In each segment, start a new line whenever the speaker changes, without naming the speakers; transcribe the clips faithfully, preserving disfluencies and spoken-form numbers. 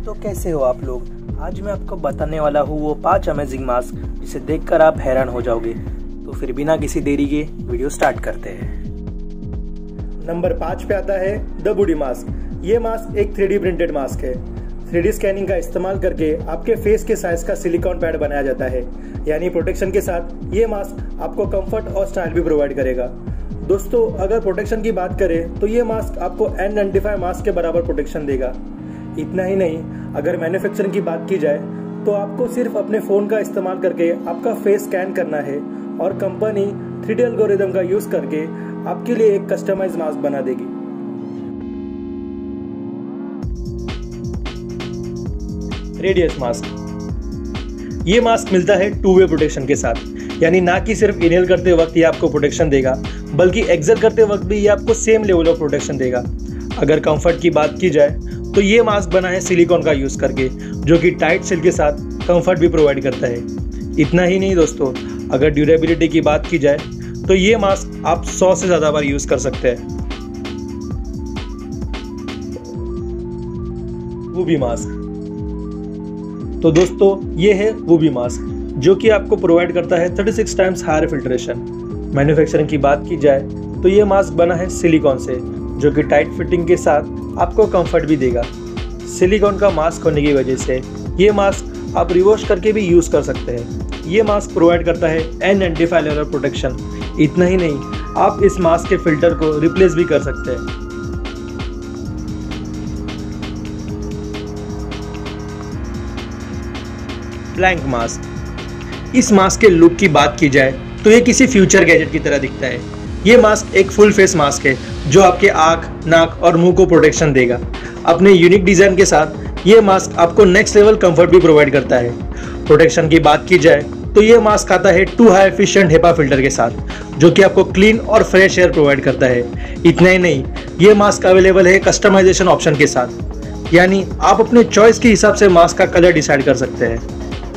तो कैसे हो आप लोग। आज मैं आपको बताने वाला हूँ वो पांच अमेजिंग मास्क जिसे देखकर आप हैरान हो जाओगे। तो फिर बिना किसी देरी के वीडियो स्टार्ट करते हैं।
नंबर पाँच पे आता है द बूडी मास्क। ये मास्क एक थ्री डी प्रिंटेड मास्क है। थ्री डी स्कैनिंग का इस्तेमाल करके आपके फेस के साइज का सिलिकॉन पैड बनाया जाता है, यानी प्रोटेक्शन के साथ ये मास्क आपको कंफर्ट और स्टाइल भी प्रोवाइड करेगा। दोस्तों, अगर प्रोटेक्शन की बात करें तो ये मास्क आपको एन नाइंटी फाइव मास्क के बराबर प्रोटेक्शन देगा। इतना ही नहीं, अगर मैन्युफैक्चरिंग की बात की जाए तो आपको सिर्फ अपने फोन का इस्तेमाल करके आपका फेस स्कैन करना है और कंपनी थ्री डी एल्गोरिथम का यूज करके आपके लिए एक कस्टमाइज मास्क बना देगी। Radius mask. ये मास्क मिलता है टू वे प्रोटेक्शन के साथ, यानी ना कि सिर्फ इनहेल करते वक्त ये आपको प्रोटेक्शन देगा, बल्कि एक्सहेल करते वक्त भी ये आपको सेम लेवल ऑफ प्रोटेक्शन देगा। अगर कंफर्ट की बात की जाए तो ये मास्क बना है सिलिकॉन का यूज करके, जो कि टाइट सिल के साथ कंफर्ट भी प्रोवाइड करता है। इतना ही नहीं दोस्तों, अगर ड्यूरेबिलिटी की बात की जाए तो ये मास्क आप सौ से ज्यादा बार यूज कर सकते हैं। Woobi mask. तो दोस्तों, ये है वूबी मास्क, जो कि आपको प्रोवाइड करता है thirty six times higher filtration. Manufacturing की बात की जाए तो ये मास्क बना है सिलिकॉन से, जो कि टाइट फिटिंग के साथ आपको कंफर्ट भी देगा। सिलिकॉन का मास्क होने की वजह से ये मास्क आप रिवॉश करके भी यूज कर सकते हैं। ये मास्क प्रोवाइड करता है N ninety five level protection. इतना ही नहीं, आप इस मास्क के फिल्टर को रिप्लेस भी कर सकते हैं। Blank mask. इस मास्क के लुक की बात की जाए तो ये किसी फ्यूचर गैजेट की तरह दिखता है। ये मास्क एक फुल फेस मास्क है, जो आपके आँख, नाक और मुंह को प्रोटेक्शन देगा। अपने यूनिक डिजाइन के साथ ये मास्क आपको नेक्स्ट लेवल कंफर्ट भी प्रोवाइड करता है। प्रोटेक्शन की बात की जाए तो ये मास्क आता है two high efficient HEPA filter के साथ, जो कि आपको क्लीन और फ्रेश एयर प्रोवाइड करता है। इतना ही नहीं, ये मास्क अवेलेबल है कस्टमाइजेशन ऑप्शन के साथ, यानी आप अपने चॉइस के हिसाब से मास्क का कलर डिसाइड कर सकते हैं।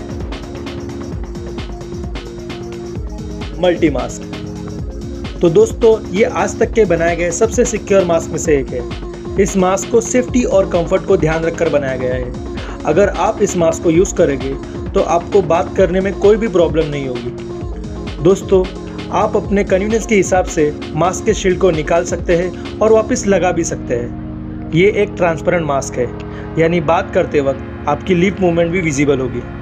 Multi mask. तो दोस्तों, ये आज तक के बनाए गए सबसे सिक्योर मास्क में से एक है। इस मास्क को सेफ्टी और कंफर्ट को ध्यान रखकर बनाया गया है। अगर आप इस मास्क को यूज़ करेंगे तो आपको बात करने में कोई भी प्रॉब्लम नहीं होगी। दोस्तों, आप अपने कन्वीनियंस के हिसाब से मास्क के शील्ड को निकाल सकते हैं और वापस लगा भी सकते हैं। ये एक ट्रांसपेरेंट मास्क है, यानी बात करते वक्त आपकी लिप मूवमेंट भी विजिबल होगी।